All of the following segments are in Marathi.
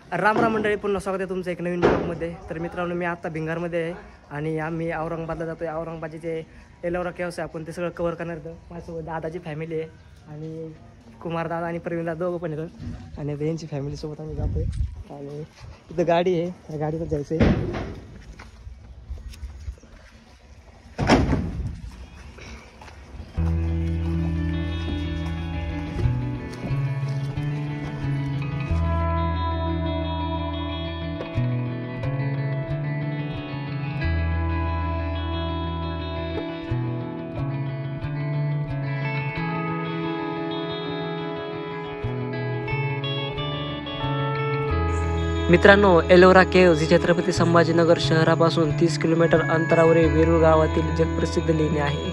राम राम मंडळी, पुन्हा स्वागत आहे तुमचं एक नवीन ब्लॉगमध्ये. तर मित्रांनो, मी आता भिंगारमध्ये आहे आणि आम्ही औरंगाबादला जातो आहे. औरंगाबादचे जे एलोरा केव्स आहे आपण ते सगळं कवर करणार होतं. माझ्यासोबत दादाची फॅमिली आहे आणि कुमार दादा आणि प्रवीण दादा दोघं पण येतात आणि यांची फॅमिलीसोबत आम्ही जातो आहे. आणि इथं गाडी आहे, या गाडीवर जायचं आहे. मित्रांनो, एलोरा केव्ज ही छत्रपती संभाजीनगर शहरापासून 30 किलोमीटर अंतरावर वेरूळ गावातील जगप्रसिद्ध लेणी आहे.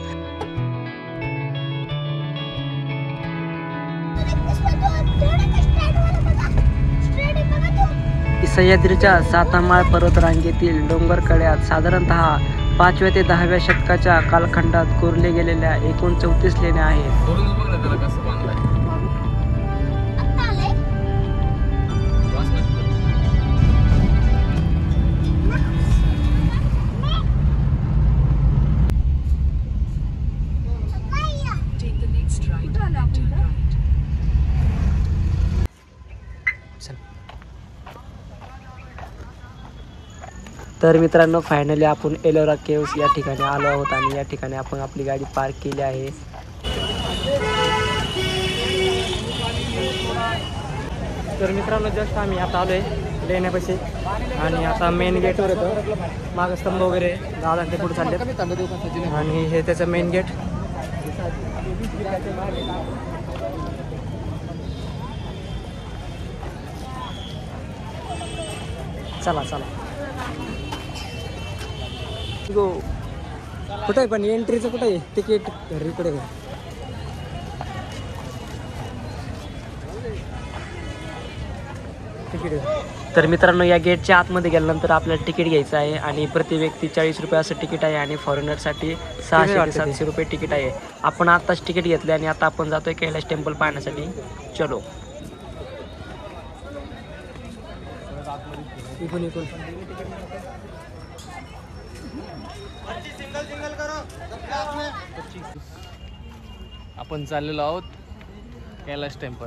सह्याद्रीच्या सातामाळ पर्वतरांगेतील डोंगर कड्यात साधारणतः 5व्या ते 10व्या शतकाच्या कालखंडात कोरले गेलेल्या एकूण 34 लेण्या आहेत. तर मित्रांनो, फायनली आपण एलोरा केव्स या ठिकाणी आलो आहोत आणि या ठिकाणी आपण आपली गाडी पार्क केली आहे. तर मित्रांनो, जस्ट आम्ही आता आलो आहे लेण्यापाशी आणि आता मेन गेटवर येतो. मागं स्तंभ वगैरे दादा ते पुढे चालले आणि हे त्याचं मेन गेट. चला चला गो. कुठं आहे पण एंट्रीचं कुठं आहे तिकीट? घरीकडे तिकीट. तर मित्रांनो, या गेटच्या आतमध्ये गेल्यानंतर आपल्याला तिकीट घ्यायचं आहे आणि प्रति व्यक्ती 40 रुपये असं तिकीट आहे आणि फॉरेनरसाठी 600 ते 700 रुपये तिकीट आहे. आपण आत्ताच तिकीट घेतले आणि आता आपण जातोय कैलास टेम्पल पाहण्यासाठी. चलो. इकून इकून आपण चाललेलो आहोत कैलास टेम्पल.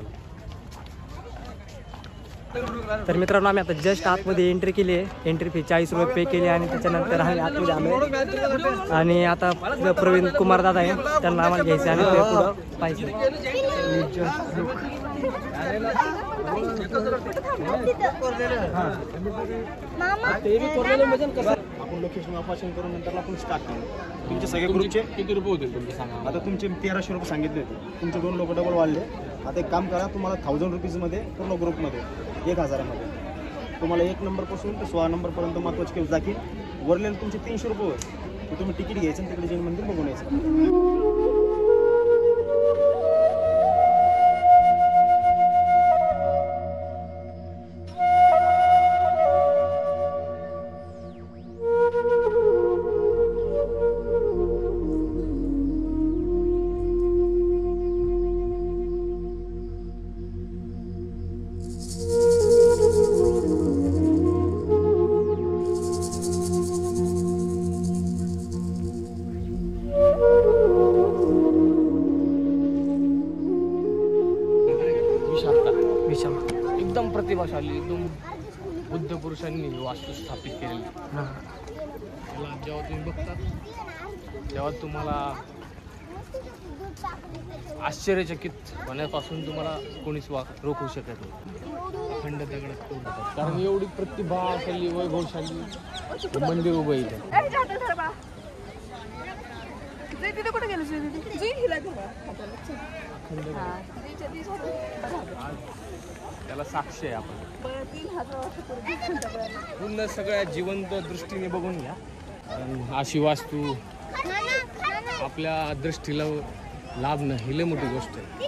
तर मित्रांनो, आम्ही आता जस्ट आतमध्ये एंट्री केली आहे. एंट्री फी 40 रुपये पे केली आणि त्याच्यानंतर आम्ही आतमध्ये आलो आणि आता प्रवीण कुमार दादा आहे, त्यांना आम्हाला घ्यायचं आणि ते पुढं पाहिजे. आपण लोकेशन वापरून करून नंतर आपण स्टार्ट करू. तुमचे सगळे ग्रुपचे किती रुपये होतील तुमचे सांगा. आता तुमचे 1300 रुपये सांगितले होते. तुमचे 2 लोक डबल वाढले. आता एक काम करा, तुम्हाला 1000 रुपीजमध्ये पूर्ण ग्रुपमध्ये 1000मध्ये तुम्हाला 1 नंबरपासून ते 16 नंबरपर्यंत महत्त्वाचे केव्ज दाखील. वरलेले तुमचे 300 रुपये होते. तुम्ही तिकीट घ्यायचं आणि तिकडे जैन मंदिर बघून यायचं. एकदम प्रतिभाशाली, एकदम बुद्ध पुरुषांनी वास्तू स्थापित केलेली. त्याला जेव्हा तुम्ही बघता तेव्हा तुम्हाला आश्चर्यचकित होण्यापासून तुम्हाला कोणीच रोखू शकत नाही. खंड दगडात तोडतात, कारण एवढी प्रतिभाशाली वैभवशाली मंदिर उभं इथे. त्याला साक्ष आहे आपण. पूर्ण सगळ्या जिवंत दृष्टीने बघून घ्या. अशी वास्तू आपल्या दृष्टीला लाभणं ही लई मोठी गोष्ट आहे.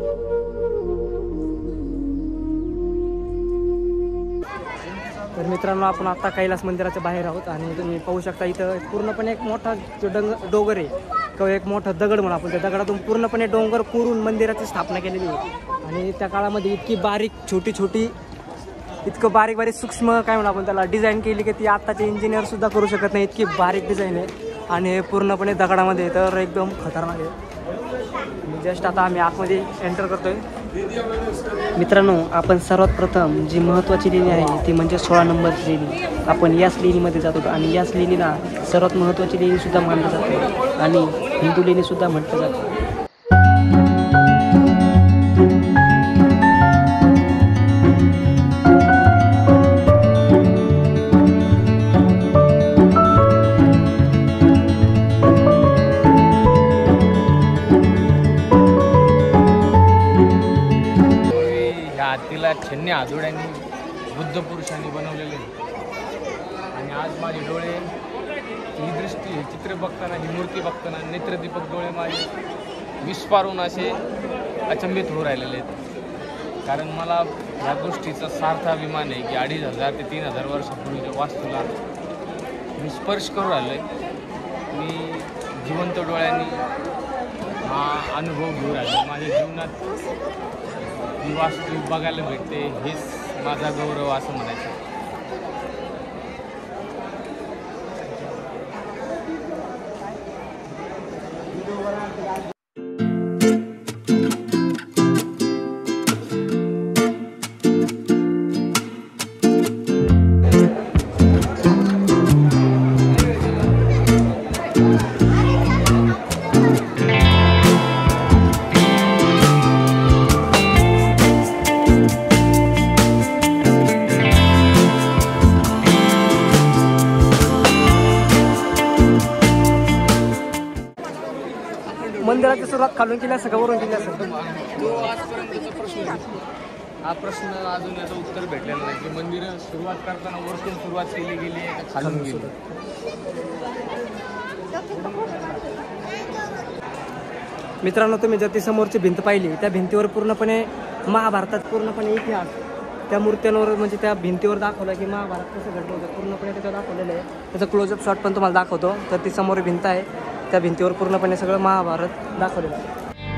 तर मित्रांनो मित्रांनो, आपण आता कैलास मंदिराच्या बाहेर आहोत आणि तुम्ही पाहू शकता इथं पूर्णपणे एक मोठा जो डोंगर आहे किंवा एक मोठा दगड म्हणून आपण त्या दगडातून पूर्णपणे डोंगर कोरून मंदिराची स्थापना केलेली आहे. आणि त्या काळामध्ये इतकी बारीक छोटी इतकं बारीक सूक्ष्म काय म्हणू आपण त्याला डिझाईन केली की ती आत्ताचे इंजिनियरसुद्धा करू शकत नाही, इतकी बारीक डिझाईन आहे. आणि हे पूर्णपणे दगडामध्ये तर एकदम खतरनाक आहे. जस्ट आता आम्ही आतमध्ये एंटर करतोय. मित्रांनो, आपण सर्वात प्रथम जी महत्त्वाची लेणी आहे ती म्हणजे 16 नंबरची लेणी. आपण याच लेणीमध्ये जातो आणि याच लेणीला सर्वात महत्त्वाची लेणीसुद्धा मानली जाते आणि हिंदू लेणीसुद्धा म्हटलं जातं. छन्नी आजोड्यांनी बुद्ध पुरुषांनी बनवलेले आणि आज माझे डोळे ही दृष्टी हे चित्र बघताना ही मूर्ती बघताना नेत्रदीपक डोळे माझे विस्फारून असे अचंबित होऊ राहिलेले आहेत. कारण मला ह्या गोष्टीचा सार्थ अभिमान आहे की 2500 ते 3000 वर्षापूर्वीच्या वास्तूला मी स्पर्श करू राहिलो आहे. मी जिवंत डोळ्यांनी हा अनुभव घेऊ राहिलो. माझ्या जीवनात ही वास्तू बघायला भेटते, हेच माझा गौरव असं म्हणायचं. मंदिराची सुरुवात खालून केली असं का वरून केली असं? तो आजपर्यंतचा प्रश्न आहे. हा प्रश्न अजून याचं उत्तर भेटलेलं नाही की मंदिर सुरुवात करताना वरतून सुरुवात केली गेली आहे का खालून गेली. मित्रांनो, तुम्ही जर ती समोरची भिंत पाहिली त्या भिंतीवर पूर्णपणे महाभारतात पूर्णपणे इतिहास त्या मूर्त्यांवर म्हणजे त्या भिंतीवर दाखवलं की महाभारत कसं घडलं होतं पूर्णपणे त्याच्यावर दाखवलेलं आहे. त्याचं क्लोजअप शॉट पण तुम्हाला दाखवतो. तर ती समोर भिंत आहे, त्या भिंतीवर पूर्णपणे सगळं महाभारत दाखवलेलं आहे.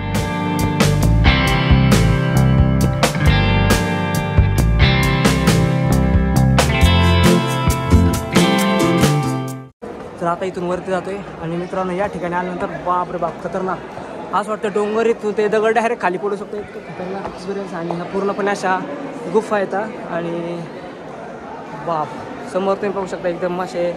तर आता इथून वरती जातोय आणि मित्रांनो, या ठिकाणी आल्यानंतर बाप रे बाप खतरनाक असं वाटतं. डोंगरीतून ते दगड डायरेक्ट खाली पडू शकतो, इतकं खतरनाक एक्सपिरियन्स. आणि ह्या पूर्णपणे अशा गुफा येतात आणि बाप समोर तुम्ही पाहू शकता एकदम असे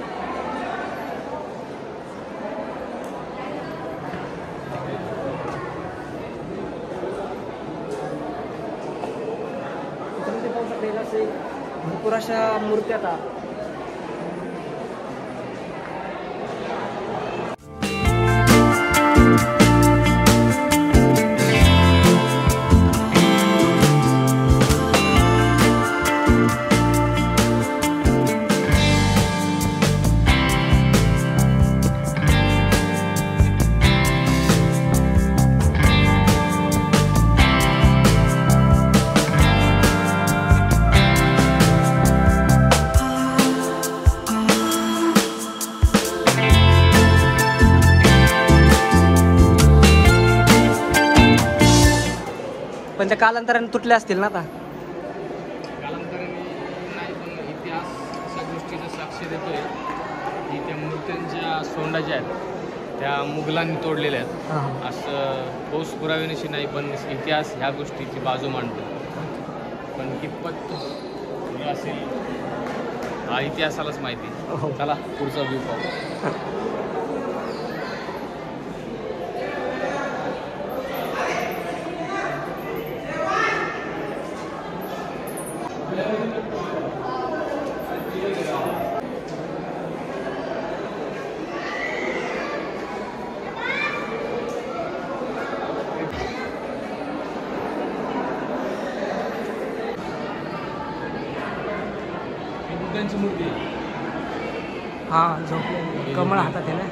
भरपूर अशा मूर्त्या आता. पण त्या कालांतराने तुटल्या असतील ना आता. कालांतराने नाही, पण इतिहास अशा गोष्टीचा साक्ष देतोय की त्या मूर्त्यांच्या सोंडा ज्या आहेत त्या मुघलांनी तोडलेल्या आहेत. असं ठोस पुराव्यानिशी नाही, पण इतिहास ह्या गोष्टीची बाजू मांडतो. पण कितपत खरं असेल हा इतिहासालाच माहिती. चला पुढचा व्ह्यू पाहू. बुद्धांची मूर्ती हां, झोपले कमळ हातात आहे ना.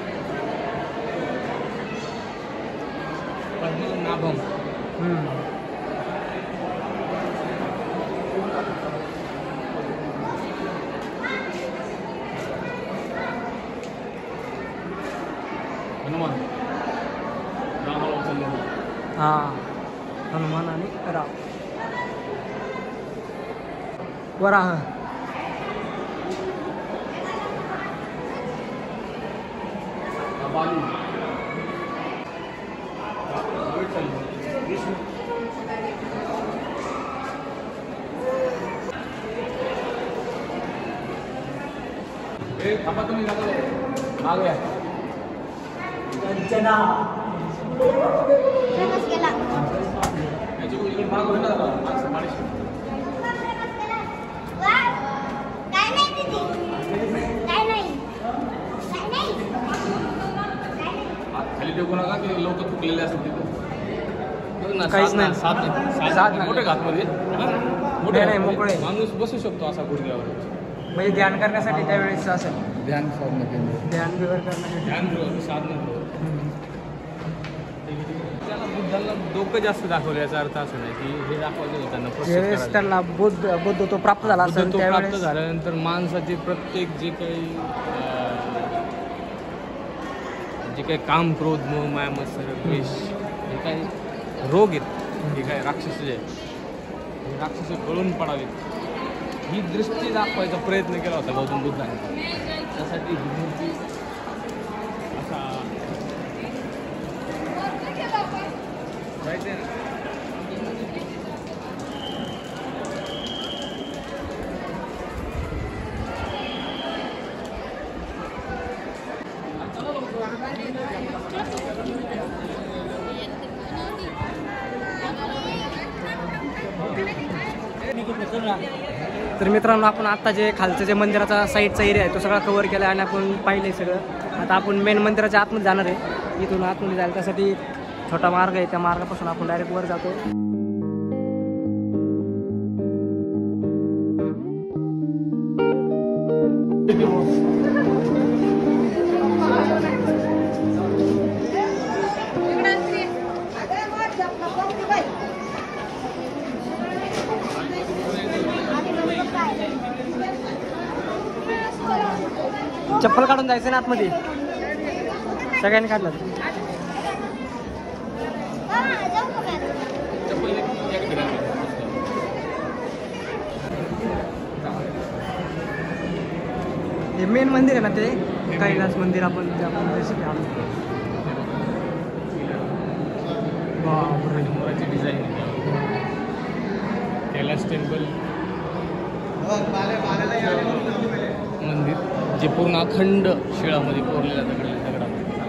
पद्मनाभम. हनुमान रामाला उचललं. हां हनुमान आणि राम. वराह. बालू. थांबा तुम्ही मागे या. याची इकडे माग होईल ना माणसं माणसं. खाली टेकू नका की लोक थुकलेले असतात तिथे. काहीच नाही. सात मोठे घातमध्ये नाही, मोकळे. माणूस बसू शकतो असा गुडघ्यावर. म्हणजे ध्यान करण्यासाठी त्यावेळेस असेल. ध्यान साधनं केंद्र. ध्यान बिगर करण्यासाठी. ध्यान साधनं. त्याला बुद्धांना डोकं जास्त दाखवलं याचा अर्थ असं नाही की हे दाखवलं होतं त्यांना process ज्यावेळेस करायला. त्यांना बुद्ध तो प्राप्त झाला असेल बुद्धत्व प्राप्त त्यावेळेस झाल्यानंतर माणसाचे प्रत्येक जे काही काम, क्रोध, मोह, माया, मत्सर, द्वेष हे काही रोग आहेत, हे काय राक्षस जे आहेत, हे राक्षस गळून पडावेत ही दृष्टी दाखवायचा प्रयत्न केला होता गौतम बुद्धाने. त्यासाठी ही मूर्ती असा माहिती आहे ना. तर मित्रांनो आपण आत्ता जे खालचं जे मंदिराचा साईडचा एरिया आहे तो सगळा कव्हर केला आणि आपण पाहिलं आहे सगळं. आता आपण मेन मंदिराच्या आतमध्ये जाणार आहे. इथून आतमध्ये जायला त्यासाठी छोटा मार्ग आहे, त्या मार्गापासून आपण डायरेक्ट वर जातो. चप्पल काढून जायचं ना आतमध्ये. सगळ्यांनी काढलं. हे मेन मंदिर आहे ना ते कैलास मंदिर. आपण रेसिपी आणू. मोराची डिझाईन कैलास टेम्पल मंदिर जे पूर्ण अखंड शिळामध्ये कोरलेल्या दगडामध्ये.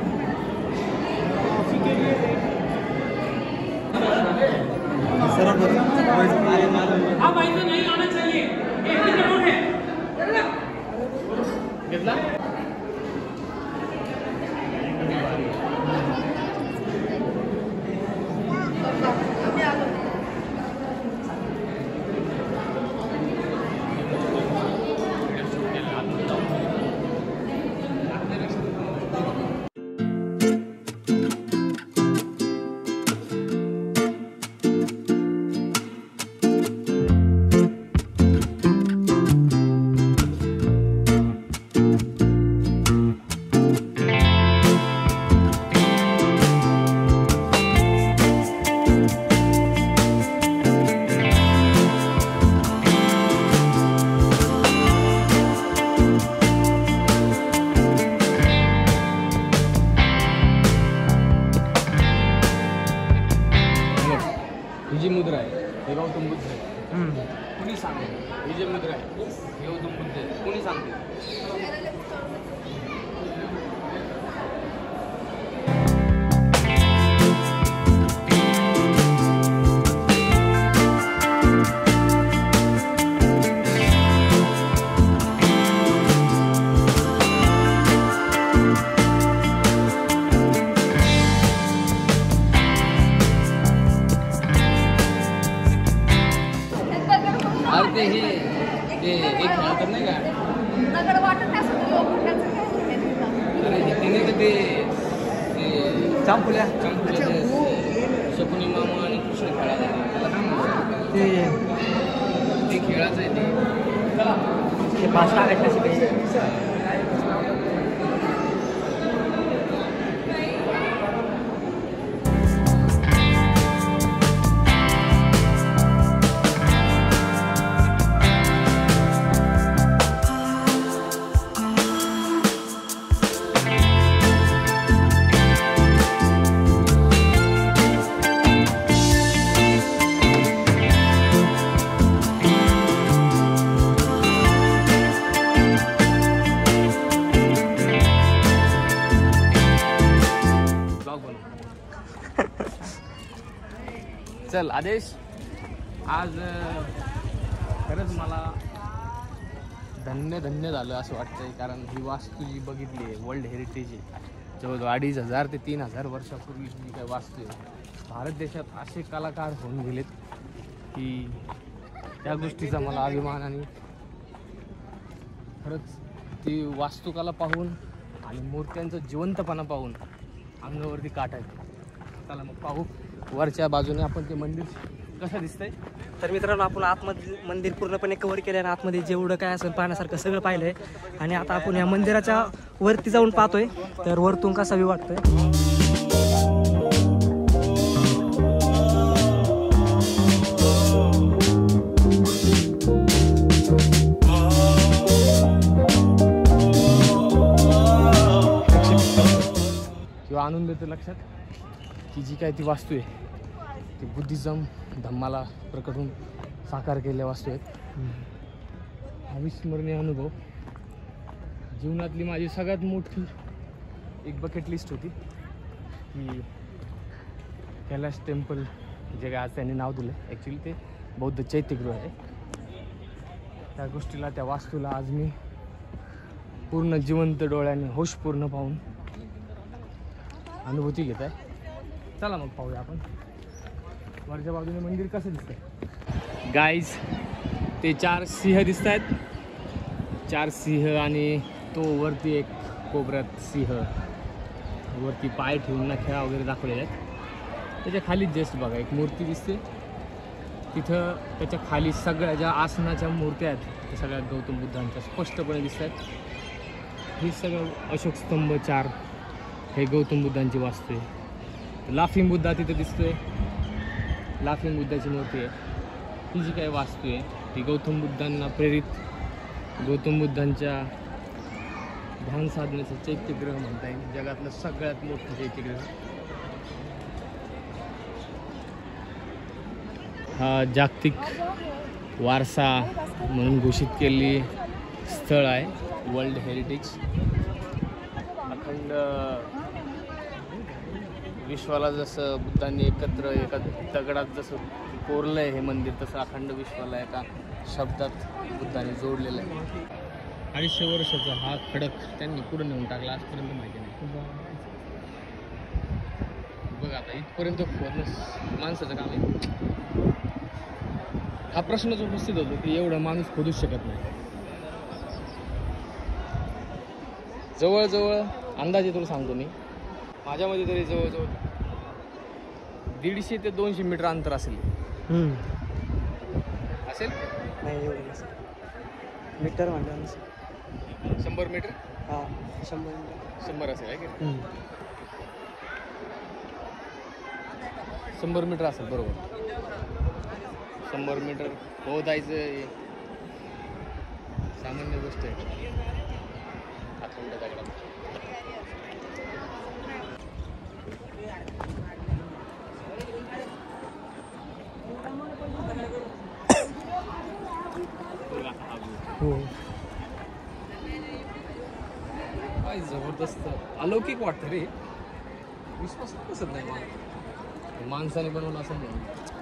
घेतला ही जी मुद्रा आहे हे गौतम बुद्ध आहे. कुणी सांगते ही जी मुद्रा आहे हे गौतम बुद्ध आहे. कुणी सांगते. अरे ते एक खेळतात नाही का. अरे तिने तर ते चांपुल्या शकुनी मामा आणि कृष्ण खेळायचं ते खेळाचं आहे ते पाच टाकायचं. चल आदेश, आज खरंच मला धन्य झालं असं वाटतंय, कारण ही वास्तू जी बघितली आहे वर्ल्ड हेरिटेज आहे. जवळजवळ 2500 ते 3000 वर्षापूर्वी जी काय वास्तू आहे. भारत देशात असे कलाकार होऊन गेलेत की त्या गोष्टीचा मला अभिमान, आणि खरंच ती वास्तुकला पाहून आणि मूर्त्यांचं जिवंतपणा पाहून अंगावरती काटा येतो. चला मग पाहू वरच्या बाजूने आपण ते मंदिर कसं दिसतंय. तर मित्रांनो, आपण आतमध्ये मंदिर पूर्णपणे कव्हर केलं आणि आतमध्ये जेवढं काय असेल पाहण्यासारखं सगळं पाहिलंय. आणि आता आपण या मंदिराच्या वरती जाऊन पाहतोय, तर वरतून कसा व्ह्यू वाटतोय. किंवा आणून देतं लक्षात की जी काय ती वास्तू आहे ती बुद्धिझम धम्माला प्रकट होऊन साकार केलेल्या वास्तू आहेत. अविस्मरणीय अनुभव. जीवनातली माझी सगळ्यात मोठी एक बकेट लिस्ट होती की कैलाश टेम्पल, जे काय आज त्यांनी नाव दिलं, ॲक्च्युली ते बौद्ध चैत्यगृह आहे. त्या गोष्टीला, त्या वास्तूला आज मी पूर्ण जिवंत डोळ्याने होशपूर्ण पाहून अनुभूती घेत आहे. चला मग पाहूया आपण वरच्या बाजूने मंदिर कसं दिसतंय. गाईज, ते 4 सिंह दिसत आहेत, 4 सिंह, आणि तो वरती एक कोबऱ्यात सिंह वरती पाय ठेवून नख्या वगैरे दाखवलेल्या आहेत. त्याच्या खाली जस्ट बघा एक मूर्ती दिसते तिथं. त्याच्या खाली सगळ्या ज्या आसनाच्या मूर्त्या आहेत त्या सगळ्या गौतम बुद्धांच्या स्पष्टपणे दिसत आहेत. हे सगळं अशोक स्तंभ 4 हे गौतम बुद्धांची वास्तू आहे. लाफिंग बुद्धा तिथे दिसतोय, लाफिंग बुद्धाची मूर्ती आहे. ही जी काही वास्तू आहे ती गौतम बुद्धांना प्रेरित, गौतम बुद्धांच्या ध्यान साधण्याचं चैत्यगृह म्हणता येईल. जगातलं सगळ्यात मोठं चैत्यगृह. हा जागतिक वारसा म्हणून घोषित केलेली स्थळ आहे, वर्ल्ड हेरिटेज. अखंड विश्वाला जसं बुद्धांनी एकत्र एका दगडात जसं कोरलं आहे हे मंदिर, तसं अखंड विश्वाला एका शब्दात बुद्धाने जोडलेलं आहे. 250 वर्षाचा हा खडक त्यांनी पुढे नेऊन टाकला, आजपर्यंत माहिती नाही. बघा आता इथपर्यंत खोदणं माणसाचं काम आहे. हा प्रश्नच उपस्थित होतो की एवढा माणूस खोदूच शकत नाही. जवळजवळ अंदाजे तुला सांगतो मी, माझ्यामध्ये तरी जवळजवळ 150 ते 200 मीटर अंतर असेल. असेल नाही एवढं नसेल. मीटर म्हणलं नसेल. 100 मीटर. हां 100 मीटर. 100 असेल आहे की 100 मीटर असेल बरोबर. 100 मीटर पोहोचायचं सामान्य गोष्ट आहे. अखंड दगडात हो. काय जबरदस्त अलौकिक वाटतं रे. विश्वास बसत नाही मला, माणसाने बनवलं असं म्हणून.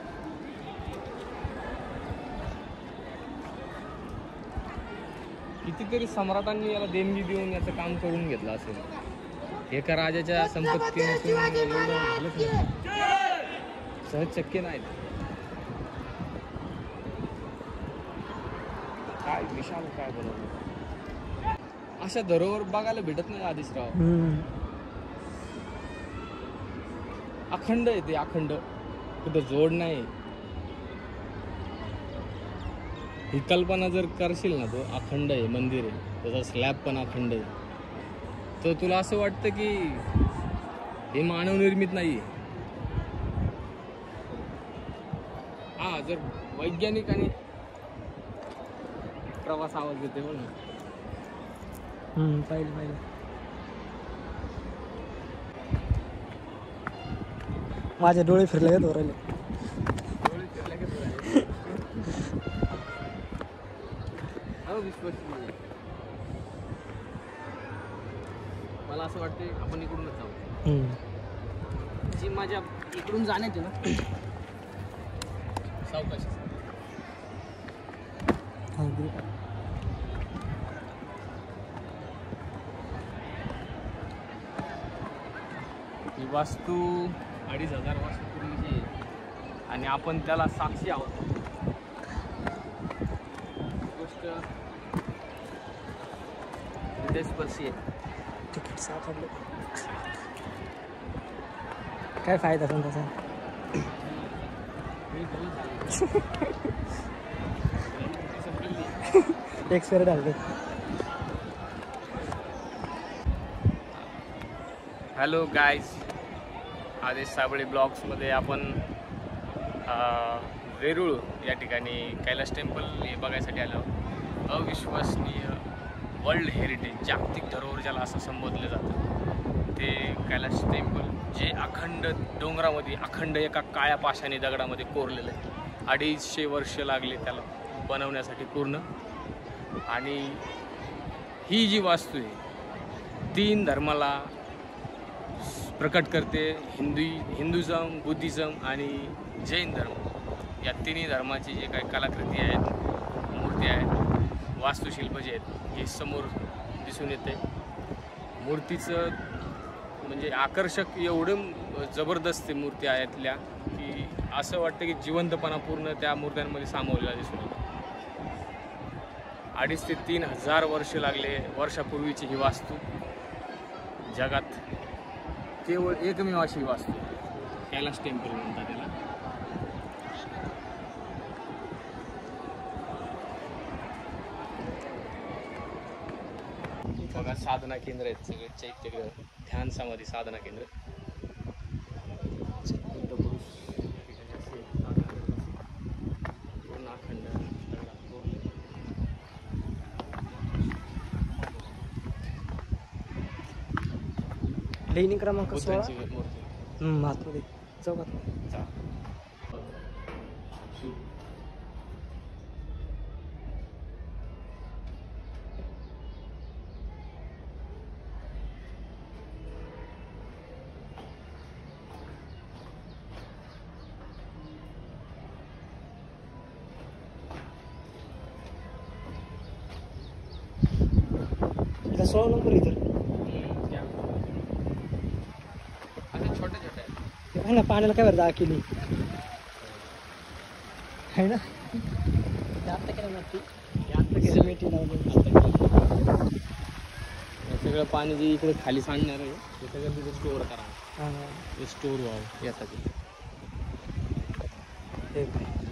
कितीतरी सम्राटांनी याला देणगी देऊन याचं काम करून घेतलं असेल. एका राजाच्या संपत्तीने एवढं झालंच नाही, सहज शक्य नाही. काय विशाल काय बनवलं. अशा धरोहर बघायला भेटत नाही आदेशराव. अखंड आहे ते, अखंड, कुठं जोड नाही. ही कल्पना जर करशील ना, तो अखंड आहे मंदिर आहे, त्याचा स्लॅब पण अखंड आहे, तर तुला असं वाटतं की हे मानवनिर्मित नाही आहे. हा, जर वैज्ञानिक आणि प्रवास आवाज येते म्हणून पाहिलं माझे डोळे फिरले का राहिले. डोळे फिरले का तुला? अविश्वसनीय. मला असं वाटते आपण इकडूनच जाऊ. जी माझ्या इकडून जाण्याची ना सावकाश. ही वास्तू 2500 वर्षापूर्वीची आहे आणि आपण त्याला साक्षी आहोत. गोष्ट हृदयस्पर्शी आहे. तिकीट सापडलं. काय फायदा पण त्याचा. एक सर डालते. हॅलो गाईज, आदेश साबळे ब्लॉग्समध्ये आपण वेरूळ या ठिकाणी कैलास टेम्पल हे बघायसाठी आलो. अविश्वसनीय वर्ल्ड हेरिटेज, जागतिक धरोहर ज्याला असं संबोधलं जातं, ते कैलास टेम्पल जे अखंड डोंगरामध्ये अखंड एका काळ्या पाषाणी दगडामध्ये कोरलेलं आहे. 250 वर्ष लागले त्याला बनवण्यासाठी पूर्ण. आणि ही जी वास्तू आहे 3 धर्माला प्रकट करते. हिंदुझम, बुद्धिझम आणि जैन धर्म या तिन्ही धर्माची जे काही कलाकृती आहेत, मूर्ती आहेत, वास्तुशिल्प जे आहेत हे समोर दिसून येते. मूर्तीचं म्हणजे आकर्षक एवढं जबरदस्त मूर्ती आहेतल्या की असं वाटतं की जिवंतपणा पूर्ण त्या मूर्त्यांमध्ये सामावलेला दिसून येतो. 2,500 ते 3,000 वर्ष लागले वर्षापूर्वीची ही वास्तू. जगात केवळ एकमेव अशी वास्तू कैलास टेम्पल म्हणतात त्याला. बघा साधना केंद्र आहेत सगळे, चैत्यग्रह, ध्यान समाधी साधना केंद्र. पूर्ण अखंड लेणी क्रमांक 16 बुद्धांची मूर्ती. आतमध्ये चौकात. इथं 16 नंबर इथं असे छोटे छोटे आहेत. आहे ना. पाण्याला काय बरं जागा केली आहे ना. आता केलं नक्की. सिमेंट लावलं. हे सगळं पाणी जे इकडे खाली सांडणार आहे ते सगळं तिथे स्टोअर करा. हां ते स्टोअर व्हावं यासाठी. हे